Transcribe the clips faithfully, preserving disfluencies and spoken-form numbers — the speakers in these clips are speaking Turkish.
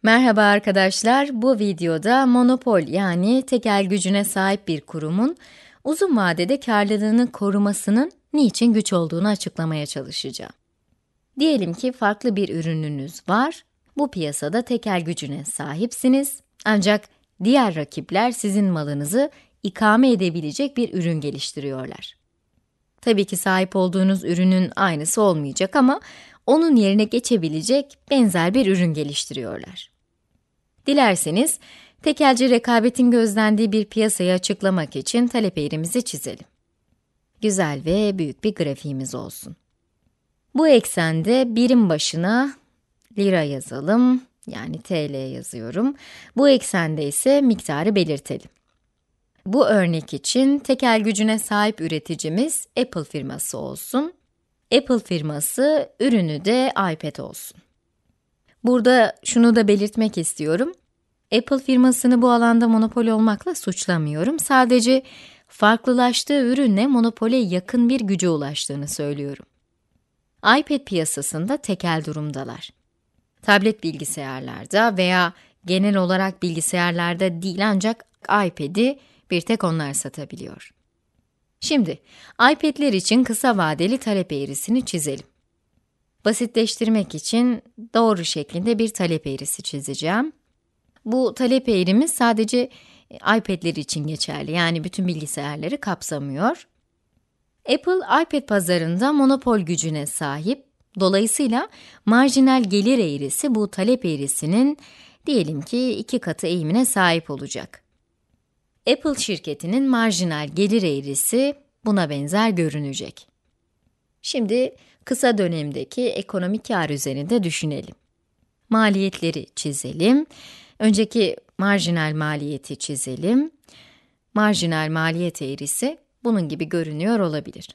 Merhaba arkadaşlar, bu videoda monopol yani tekel gücüne sahip bir kurumun uzun vadede karlılığını korumasının niçin güç olduğunu açıklamaya çalışacağım. Diyelim ki farklı bir ürününüz var, bu piyasada tekel gücüne sahipsiniz ancak diğer rakipler sizin malınızı ikame edebilecek bir ürün geliştiriyorlar. Tabii ki sahip olduğunuz ürünün aynısı olmayacak ama onun yerine geçebilecek benzer bir ürün geliştiriyorlar. Dilerseniz, tekelci rekabetin gözlendiği bir piyasayı açıklamak için talep eğrimizi çizelim. Güzel ve büyük bir grafiğimiz olsun. Bu eksende birim başına lira yazalım, yani T L yazıyorum. Bu eksende ise miktarı belirtelim. Bu örnek için tekel gücüne sahip üreticimiz Apple firması olsun. Apple firması ürünü de iPad olsun. Burada şunu da belirtmek istiyorum. Apple firmasını bu alanda monopol olmakla suçlamıyorum. Sadece farklılaştığı ürünle monopole yakın bir güce ulaştığını söylüyorum. iPad piyasasında tekel durumdalar. Tablet bilgisayarlarda veya genel olarak bilgisayarlarda değil ancak iPad'i bir tek onlar satabiliyor. Şimdi, iPad'ler için kısa vadeli talep eğrisini çizelim. Basitleştirmek için doğru şeklinde bir talep eğrisi çizeceğim. Bu talep eğrimiz sadece iPad'ler için geçerli, yani bütün bilgisayarları kapsamıyor. Apple, iPad pazarında monopol gücüne sahip, dolayısıyla marjinal gelir eğrisi bu talep eğrisinin diyelim ki iki katı eğimine sahip olacak. Apple şirketinin marjinal gelir eğrisi buna benzer görünecek. Şimdi kısa dönemdeki ekonomik kar üzerinde düşünelim. Maliyetleri çizelim. Önceki marjinal maliyeti çizelim. Marjinal maliyet eğrisi bunun gibi görünüyor olabilir.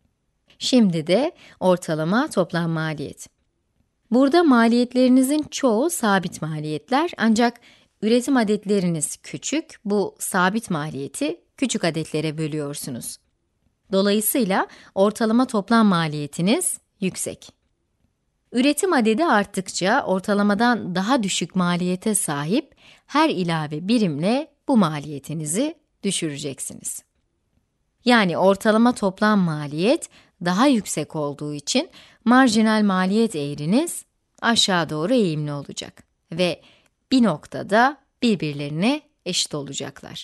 Şimdi de ortalama toplam maliyet. Burada maliyetlerinizin çoğu sabit maliyetler ancak üretim adetleriniz küçük, bu sabit maliyeti küçük adetlere bölüyorsunuz. Dolayısıyla ortalama toplam maliyetiniz yüksek. Üretim adedi arttıkça ortalamadan daha düşük maliyete sahip her ilave birimle bu maliyetinizi düşüreceksiniz. Yani ortalama toplam maliyet daha yüksek olduğu için marjinal maliyet eğriniz aşağı doğru eğimli olacak ve bir noktada birbirlerine eşit olacaklar.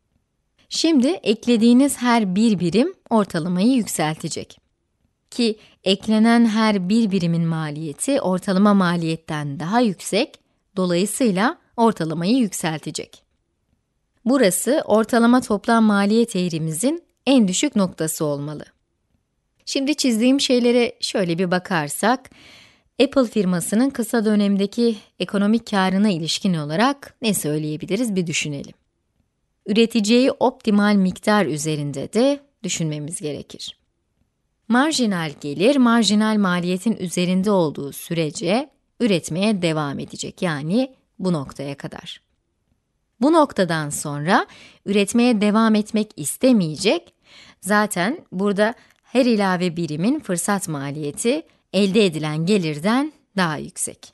Şimdi eklediğiniz her bir birim ortalamayı yükseltecek. Ki eklenen her bir birimin maliyeti ortalama maliyetten daha yüksek, dolayısıyla ortalamayı yükseltecek. Burası ortalama toplam maliyet eğrimizin en düşük noktası olmalı. Şimdi çizdiğim şeylere şöyle bir bakarsak, Apple firmasının kısa dönemdeki ekonomik karına ilişkin olarak ne söyleyebiliriz bir düşünelim. Üreteceği optimal miktar üzerinde de düşünmemiz gerekir. Marjinal gelir, marjinal maliyetin üzerinde olduğu sürece üretmeye devam edecek, yani bu noktaya kadar. Bu noktadan sonra üretmeye devam etmek istemeyecek, zaten burada her ilave birimin fırsat maliyeti elde edilen gelirden daha yüksek.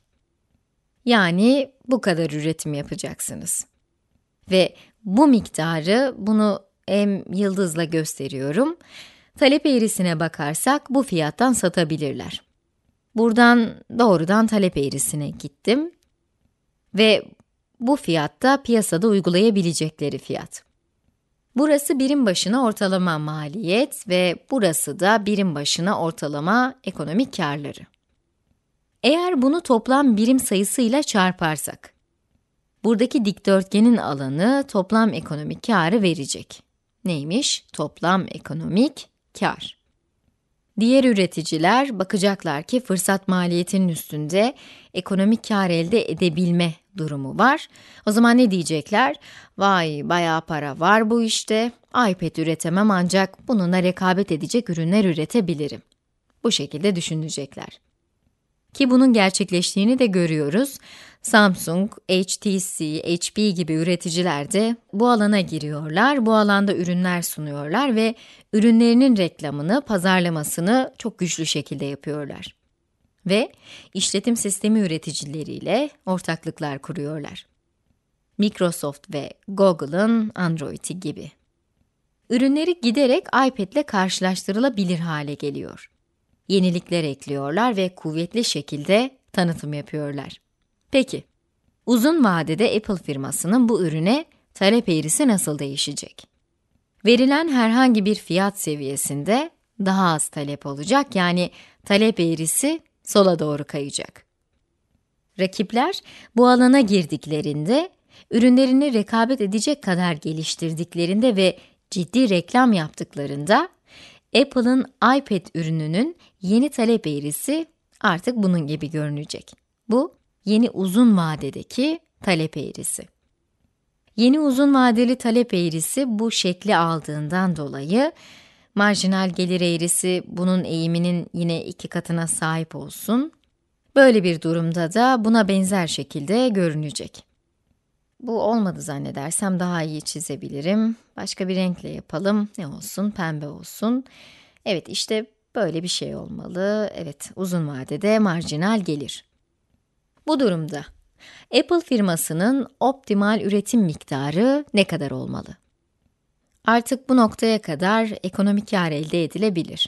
Yani bu kadar üretim yapacaksınız. Ve bu miktarı, bunu M yıldızla gösteriyorum, talep eğrisine bakarsak bu fiyattan satabilirler. Buradan doğrudan talep eğrisine gittim ve bu fiyatta piyasada uygulayabilecekleri fiyat. Burası birim başına ortalama maliyet ve burası da birim başına ortalama ekonomik karları. Eğer bunu toplam birim sayısıyla çarparsak, buradaki dikdörtgenin alanı toplam ekonomik karı verecek. Neymiş? Toplam ekonomik kar. Diğer üreticiler bakacaklar ki fırsat maliyetinin üstünde ekonomik kar elde edebilme durumu var. O zaman ne diyecekler? Vay, bayağı para var bu işte. iPad üretemem ancak bununla rekabet edecek ürünler üretebilirim. Bu şekilde düşünecekler. Ki bunun gerçekleştiğini de görüyoruz. Samsung, H T C, H P gibi üreticiler de bu alana giriyorlar, bu alanda ürünler sunuyorlar ve ürünlerinin reklamını, pazarlamasını çok güçlü şekilde yapıyorlar. ve işletim sistemi üreticileriyle ortaklıklar kuruyorlar. Microsoft ve Google'ın Android'i gibi. Ürünleri giderek iPad ile karşılaştırılabilir hale geliyor. Yenilikler ekliyorlar ve kuvvetli şekilde tanıtım yapıyorlar. Peki, uzun vadede Apple firmasının bu ürüne talep eğrisi nasıl değişecek? Verilen herhangi bir fiyat seviyesinde daha az talep olacak, yani talep eğrisi sola doğru kayacak. Rakipler bu alana girdiklerinde, ürünlerini rekabet edecek kadar geliştirdiklerinde ve ciddi reklam yaptıklarında, Apple'ın iPad ürününün yeni talep eğrisi artık bunun gibi görünecek. Bu, yeni uzun vadedeki talep eğrisi. Yeni uzun vadeli talep eğrisi bu şekli aldığından dolayı, marjinal gelir eğrisi bunun eğiminin yine iki katına sahip olsun. Böyle bir durumda da buna benzer şekilde görünecek. Bu olmadı zannedersem daha iyi çizebilirim. Başka bir renkle yapalım. Ne olsun? Pembe olsun. Evet, işte böyle bir şey olmalı. Evet, uzun vadede marjinal gelir. Bu durumda Apple firmasının optimal üretim miktarı ne kadar olmalı? Artık bu noktaya kadar ekonomik kar elde edilebilir.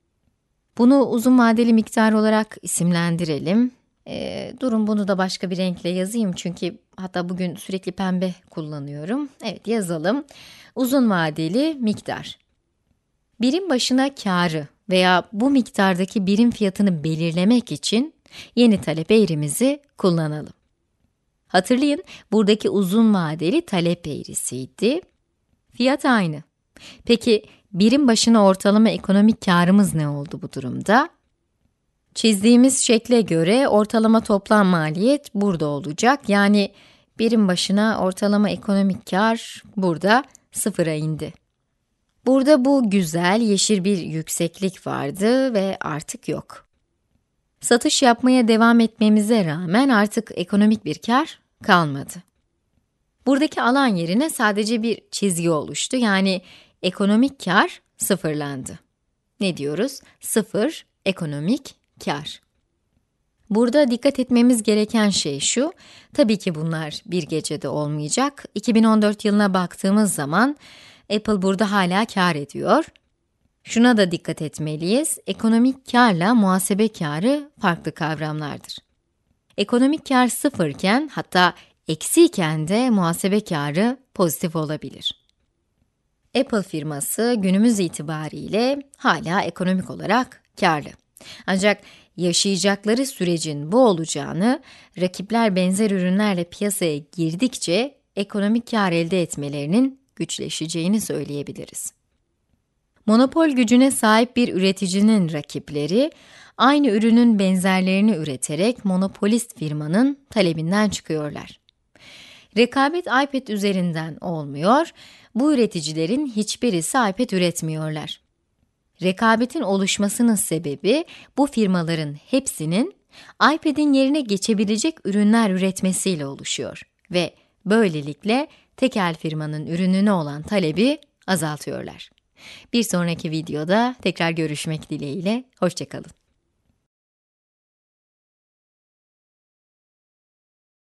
Bunu uzun vadeli miktar olarak isimlendirelim. E, durun bunu da başka bir renkle yazayım çünkü hatta bugün sürekli pembe kullanıyorum. Evet, yazalım. Uzun vadeli miktar. Birim başına karı veya bu miktardaki birim fiyatını belirlemek için yeni talep eğrimizi kullanalım. Hatırlayın, buradaki uzun vadeli talep eğrisiydi. Fiyat aynı. Peki, birim başına ortalama ekonomik karımız ne oldu bu durumda? Çizdiğimiz şekle göre ortalama toplam maliyet burada olacak. Yani birim başına ortalama ekonomik kar burada sıfıra indi. Burada bu güzel yeşil bir yükseklik vardı ve artık yok. Satış yapmaya devam etmemize rağmen artık ekonomik bir kar kalmadı. Buradaki alan yerine sadece bir çizgi oluştu. Yani ekonomik kar sıfırlandı. Ne diyoruz? Sıfır ekonomik kar. Burada dikkat etmemiz gereken şey şu, tabii ki bunlar bir gecede olmayacak. iki bin on dört yılına baktığımız zaman Apple burada hala kar ediyor. Şuna da dikkat etmeliyiz, ekonomik karla muhasebe karı farklı kavramlardır. Ekonomik kar sıfırken, hatta eksiyken de muhasebe karı pozitif olabilir. Apple firması günümüz itibariyle hala ekonomik olarak karlı. Ancak yaşayacakları sürecin bu olacağını, rakipler benzer ürünlerle piyasaya girdikçe ekonomik kar elde etmelerinin güçleşeceğini söyleyebiliriz. Monopol gücüne sahip bir üreticinin rakipleri, aynı ürünün benzerlerini üreterek monopolist firmanın talebinden çıkıyorlar. Rekabet iPad üzerinden olmuyor, bu üreticilerin hiçbirisi iPad üretmiyorlar. Rekabetin oluşmasının sebebi, bu firmaların hepsinin iPad'in yerine geçebilecek ürünler üretmesiyle oluşuyor ve böylelikle tekel firmanın ürününe olan talebi azaltıyorlar. Bir sonraki videoda tekrar görüşmek dileğiyle, hoşça kalın.